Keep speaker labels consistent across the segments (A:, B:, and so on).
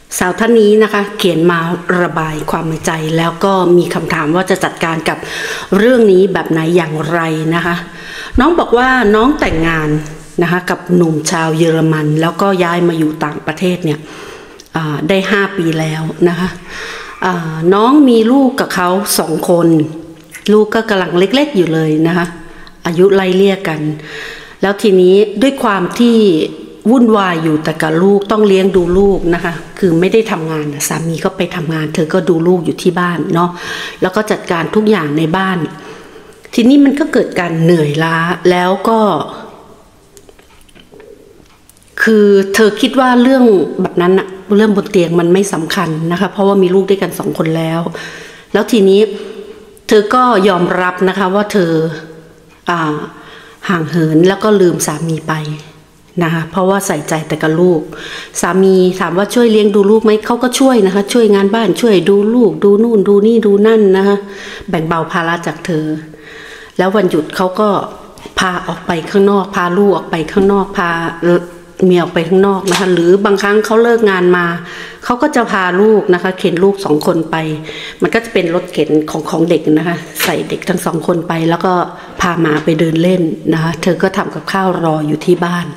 A: สาวท่านนี้นะคะเขียนมาระบายความในใจแล้วก็มีคำถามว่าจะจัดการกับเรื่องนี้แบบไหนอย่างไรนะคะน้องบอกว่าน้องแต่งงานนะคะกับหนุ่มชาวเยอรมันแล้วก็ย้ายมาอยู่ต่างประเทศเนี่ยได้5 ปีแล้วนะคะน้องมีลูกกับเขา2 คนลูกก็กำลังเล็กๆอยู่เลยนะคะอายุไล่เลี่ยกันแล้วทีนี้ด้วยความที่วุ่นวายอยู่แต่กับลูกต้องเลี้ยงดูลูกนะคะคือไม่ได้ทำงานสามีก็ไปทำงานเธอก็ดูลูกอยู่ที่บ้านเนาะแล้วก็จัดการทุกอย่างในบ้านทีนี้มันก็เกิดการเหนื่อยล้าแล้วก็คือเธอคิดว่าเรื่องแบบนั้นอะเรื่องบนเตียงมันไม่สำคัญนะคะเพราะว่ามีลูกด้วยกัน2 คนแล้วทีนี้เธอก็ยอมรับนะคะว่าเธอห่างเหินแล้วก็ลืมสามีไปนะคะเพราะว่าใส่ใจแต่กับลูกสามีถามว่าช่วยเลี้ยงดูลูกไหมเขาก็ช่วยนะคะช่วยงานบ้านช่วยดูลูกดูนู่นดูนี่ดูนั่นนะคะแบ่งเบาภาระจากเธอแล้ววันหยุดเขาก็พาออกไปข้างนอกพาลูกออกไปข้างนอกพาเมียออกไปข้างนอกนะคะหรือบางครั้งเขาเลิกงานมาเขาก็จะพาลูกนะคะเข็นลูก2 คนไปมันก็จะเป็นรถเข็นของเด็กนะคะใส่เด็กทั้ง2 คนไปแล้วก็พาหมาไปเดินเล่นนะคะเธอก็ทำกับข้าวรออยู่ที่บ้าน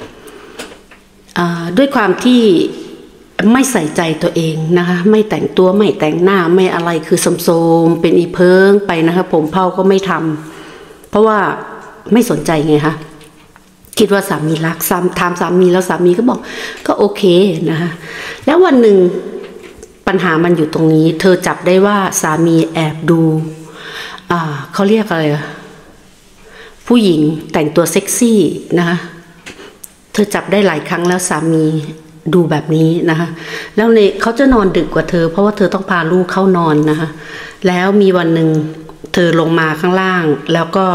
A: ด้วยความที่ไม่ใส่ใจตัวเองนะคะไม่แต่งตัวไม่แต่งหน้าไม่อะไรคือโสมๆเป็นอีเพิงไปนะคะผมเผาก็ไม่ทำเพราะว่าไม่สนใจไงคะคิดว่าสามีรักถามสามีแล้วสามีก็บอกก็โอเคนะคะแล้ววันหนึ่งปัญหามันอยู่ตรงนี้เธอจับได้ว่าสามีแอบดูเขาเรียกอะไรผู้หญิงแต่งตัวเซ็กซี่นะคะเธอจับได้หลายครั้งแล้วสามีดูแบบนี้นะคะแล้วเขาจะนอนดึกกว่าเธอเพราะว่าเธอต้องพาลูกเข้านอนนะคะแล้วมีวันหนึ่งเธอลงมาข้างล่างแล้วก็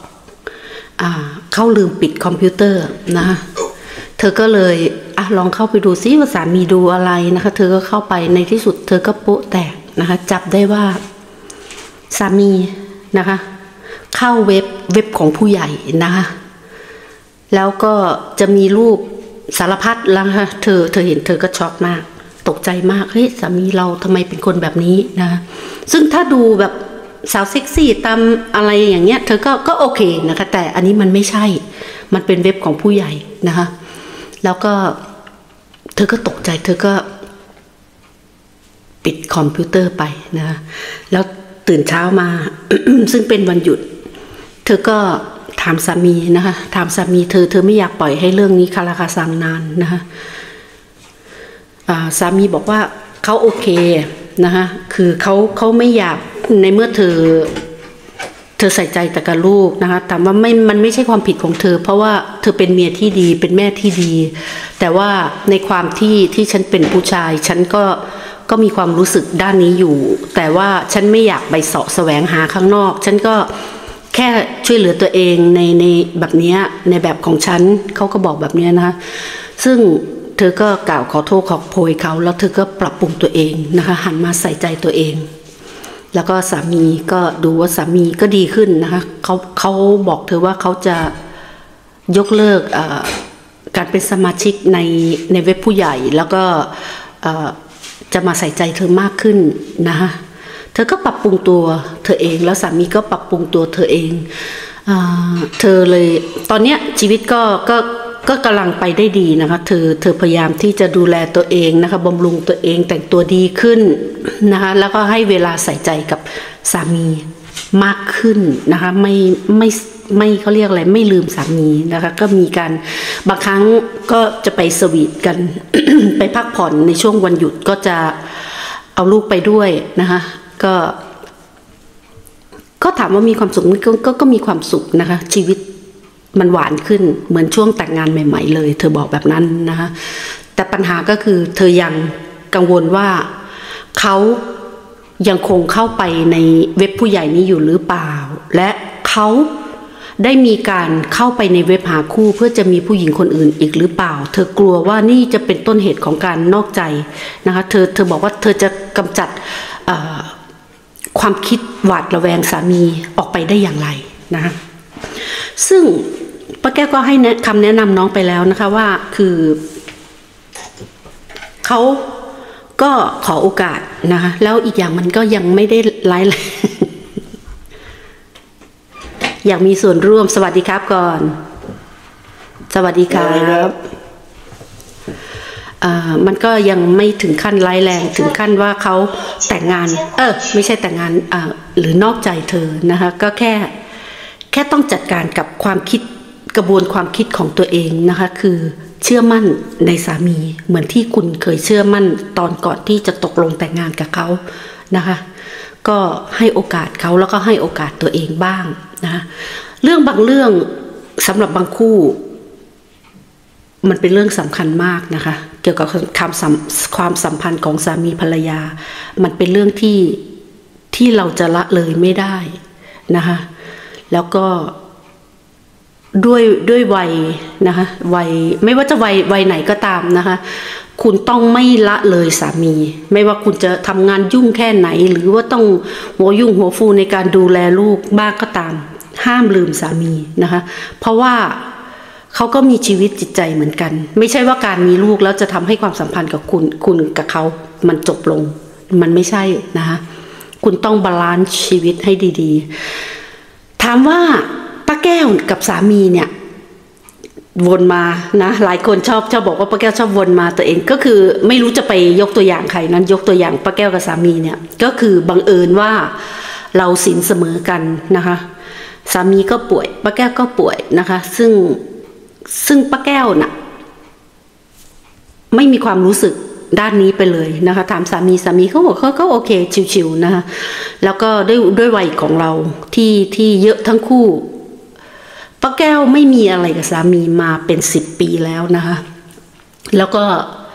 A: เขาลืมปิดคอมพิวเตอร์นะคะเธอก็เลยลองเข้าไปดูซิว่าสามีดูอะไรนะคะเธอก็เข้าไปในที่สุดเธอก็โป๊ะแตกนะคะจับได้ว่าสามีนะคะเข้าเว็บของผู้ใหญ่นะคะแล้วก็จะมีรูปสารพัดแล้วค่ะเธอเห็นเธอก็ช็อกมากตกใจมากเฮ้ยสามีเราทำไมเป็นคนแบบนี้นะซึ่งถ้าดูแบบสาวเซ็กซี่ตามอะไรอย่างเงี้ยเธอก็โอเคนะคะแต่อันนี้มันไม่ใช่มันเป็นเว็บของผู้ใหญ่นะคะแล้วก็เธอก็ตกใจเธอก็ปิดคอมพิวเตอร์ไปนะคะแล้วตื่นเช้ามา ซึ่งเป็นวันหยุดเธอก็ถามสามีนะคะถามสามีเธอไม่อยากปล่อยให้เรื่องนี้คาราคาซังนานนะคะสามีบอกว่าเขาโอเคนะคะคือเขาไม่อยากในเมื่อเธอใส่ใจแต่กับลูกนะคะแต่ว่ามันไม่ใช่ความผิดของเธอเพราะว่าเธอเป็นเมียที่ดีเป็นแม่ที่ดีแต่ว่าในความที่ฉันเป็นผู้ชายฉันก็มีความรู้สึกด้านนี้อยู่แต่ว่าฉันไม่อยากไปเสาะแสวงหาข้างนอกฉันก็แค่ช่วยเหลือตัวเองในแบบนี้ในแบบของฉันเขาก็บอกแบบนี้นะคะซึ่งเธอก็กล่าวขอโทษขอโพยเขาแล้วเธอก็ปรับปรุงตัวเองนะคะหันมาใส่ใจตัวเองแล้วก็สามีก็ดูว่าสามีก็ดีขึ้นนะคะเขาบอกเธอว่าเขาจะยกเลิกการเป็นสมาชิกในเว็บผู้ใหญ่แล้วก็จะมาใส่ใจเธอมากขึ้นนะคะเธอก็ปรับปรุงตัวเธอเองแล้วสามีก็ปรับปรุงตัวเธอเองเธอเลยตอนเนี้ยชีวิตก็กำลังไปได้ดีนะคะเธอพยายามที่จะดูแลตัวเองนะคะบำรุงตัวเองแต่งตัวดีขึ้นนะคะแล้วก็ให้เวลาใส่ใจกับสามีมากขึ้นนะคะไม่เขาเรียกอะไรไม่ลืมสามีนะคะก็มีการบางครั้งก็จะไปสวีทกัน ไปพักผ่อนในช่วงวันหยุดก็จะเอาลูกไปด้วยนะคะก็ถามว่ามีความสุขก็มีความสุขนะคะชีวิตมันหวานขึ้นเหมือนช่วงแต่งงานใหม่ๆเลยเธอบอกแบบนั้นนะคะแต่ปัญหาก็คือเธอยังกังวลว่าเขายังคงเข้าไปในเว็บผู้ใหญ่นี้อยู่หรือเปล่าและเขาได้มีการเข้าไปในเว็บหาคู่เพื่อจะมีผู้หญิงคนอื่นอีกหรือเปล่าเธอกลัวว่านี่จะเป็นต้นเหตุของการนอกใจนะคะเธอบอกว่าเธอจะกำจัดความคิดหวาดระแวงสามีออกไปได้อย่างไรนะคะซึ่งป้าแก้วก็ให้คำแนะนำน้องไปแล้วนะคะว่าคือเขาก็ขอโอกาสนะคะแล้วอีกอย่างมันก็ยังไม่ได้ร้ายแรงอยากมีส่วนร่วมสวัสดีครับก่อนสวัสดีครับมันก็ยังไม่ถึงขั้นร้ายแรงถึงขั้นว่าเขาแต่งงานไม่ใช่แต่งงานหรือนอกใจเธอนะคะก็แค่ต้องจัดการกับความคิดกระบวนความคิดของตัวเองนะคะคือเชื่อมั่นในสามีเหมือนที่คุณเคยเชื่อมั่นตอนก่อนที่จะตกลงแต่งงานกับเขานะคะก็ให้โอกาสเขาแล้วก็ให้โอกาสตัวเองบ้างนะเรื่องบางเรื่องสำหรับบางคู่มันเป็นเรื่องสำคัญมากนะคะเกี่ยวกับความสัมพันธ์ของสามีภรรยามันเป็นเรื่องที่เราจะละเลยไม่ได้นะคะแล้วก็ด้วยวัยนะคะวัยไม่ว่าจะวัยไหนก็ตามนะคะคุณต้องไม่ละเลยสามีไม่ว่าคุณจะทำงานยุ่งแค่ไหนหรือว่าต้องหัวยุ่งหัวฟูในการดูแลลูกบ้างก็ตามห้ามลืมสามีนะคะเพราะว่าเขาก็มีชีวิตจิตใจเหมือนกันไม่ใช่ว่าการมีลูกแล้วจะทำให้ความสัมพันธ์กับคุณกับเขามันจบลงมันไม่ใช่นะคะคุณต้องบาลานซ์ชีวิตให้ดีๆถามว่าป้าแก้วกับสามีเนี่ยวนมานะหลายคนชอบบอกว่าป้าแก้วชอบวนมาตัวเองก็คือไม่รู้จะไปยกตัวอย่างใครนั้นยกตัวอย่างป้าแก้วกับสามีเนี่ยก็คือบังเอิญว่าเราศีลเสมอกันนะคะสามีก็ป่วยป้าแก้วก็ป่วยนะคะซึ่งป้าแก้วน่ะไม่มีความรู้สึกด้านนี้ไปเลยนะคะถามสามีเขาบอกเขาโอเคชิวๆนะคะแล้วก็ด้วยวัยของเราที่เยอะทั้งคู่ป้าแก้วไม่มีอะไรกับสามีมาเป็น10 ปีแล้วนะคะแล้วก็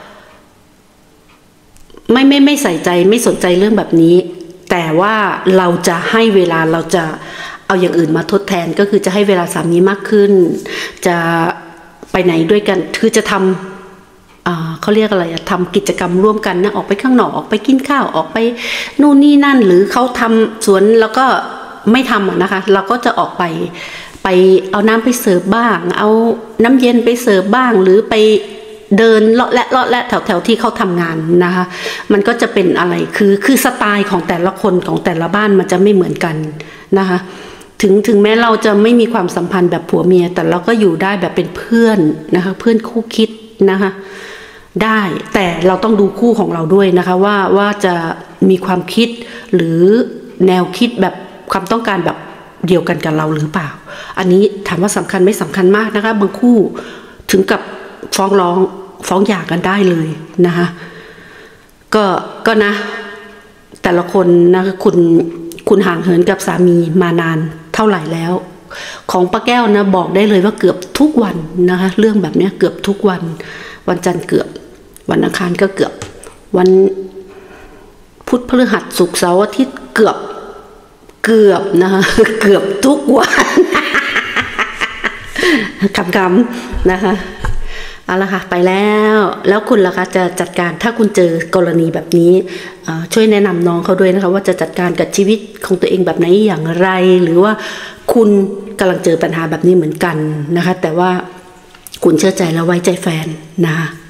A: ไม่ใส่ใจไม่สนใจเรื่องแบบนี้แต่ว่าเราจะให้เวลาเราจะเอาอย่างอื่นมาทดแทนก็คือจะให้เวลาสามีมากขึ้นจะไปไหนด้วยกันคือจะทำเขาเรียกอะไรทำกิจกรรมร่วมกันนะออกไปข้างนอกออกไปกินข้าวออกไปนู่นนี่นั่นหรือเขาทำสวนแล้วก็ไม่ทำนะคะเราก็จะออกไปเอาน้ำไปเสิร์ฟบ้างเอาน้ำเย็นไปเสิร์ฟบ้างหรือไปเดินเลาะและแถวที่เขาทำงานนะคะมันก็จะเป็นอะไรคือสไตล์ของแต่ละคนของแต่ละบ้านมันจะไม่เหมือนกันนะคะถึงแม้เราจะไม่มีความสัมพันธ์แบบผัวเมียแต่เราก็อยู่ได้แบบเป็นเพื่อนนะคะเพื่อนคู่คิดนะคะได้แต่เราต้องดูคู่ของเราด้วยนะคะว่าจะมีความคิดหรือแนวคิดแบบความต้องการแบบเดียวกันกับเราหรือเปล่าอันนี้ถามว่าสำคัญไม่สำคัญมากนะคะบางคู่ถึงกับฟ้องหย่ากันได้เลยนะคะก็นะแต่ละคนนะคะคุณห่างเหินกับสามีมานานเท่าไหร่แล้วของป้าแก้วนะบอกได้เลยว่าเกือบทุกวันนะคะเรื่องแบบนี้เกือบทุกวันวันจันทร์เกือบวันอังคารก็เกือบวันพุธพฤหัสศุกร์เสาร์อาทิตย์เกือบนะคะเกือบทุกวันคำนะคะเอาละค่ะไปแล้วคุณล่ะคะจะจัดการถ้าคุณเจอกรณีแบบนี้ช่วยแนะนำน้องเขาด้วยนะคะว่าจะจัดการกับชีวิตของตัวเองแบบไหนอย่างไรหรือว่าคุณกำลังเจอปัญหาแบบนี้เหมือนกันนะคะแต่ว่าคุณเชื่อใจและไว้ใจแฟนนะคะ